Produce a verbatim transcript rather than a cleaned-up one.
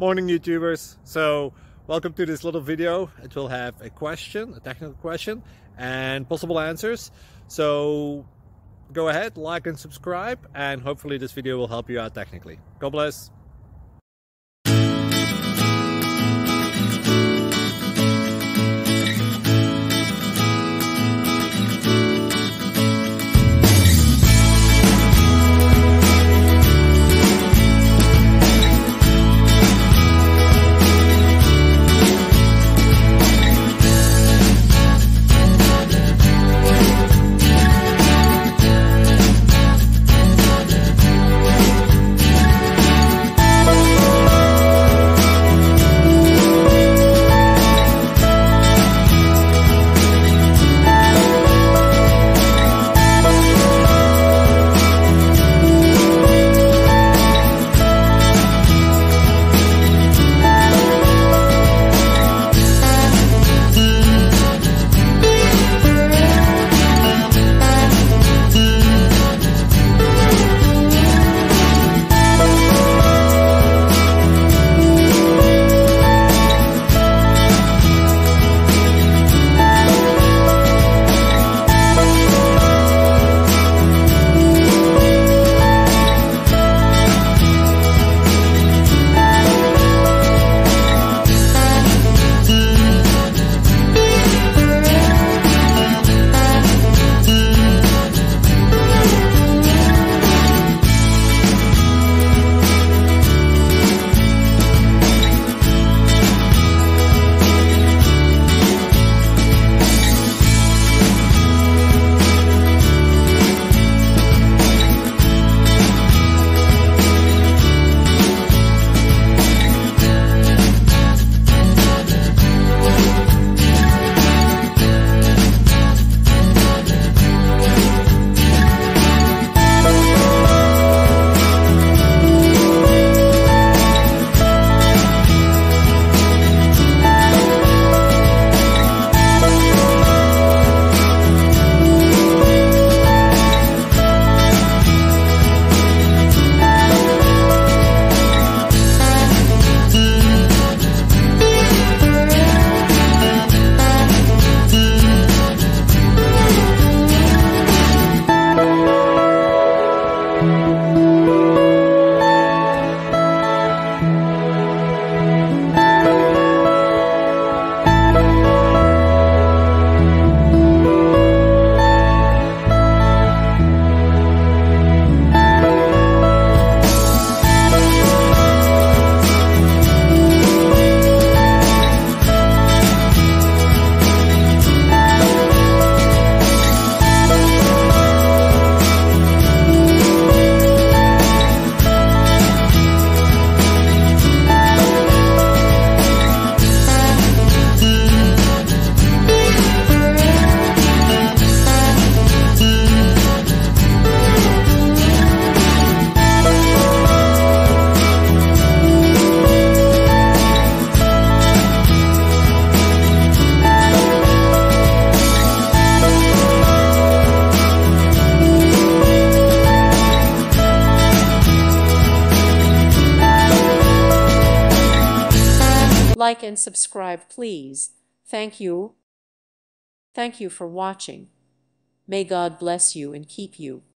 Morning YouTubers. So welcome to this little video. It will have a question, a technical question, and possible answers. So go ahead, like and subscribe, and hopefully this video will help you out technically. God bless. Like and subscribe, please. Thank you. Thank you for watching. May God bless you and keep you.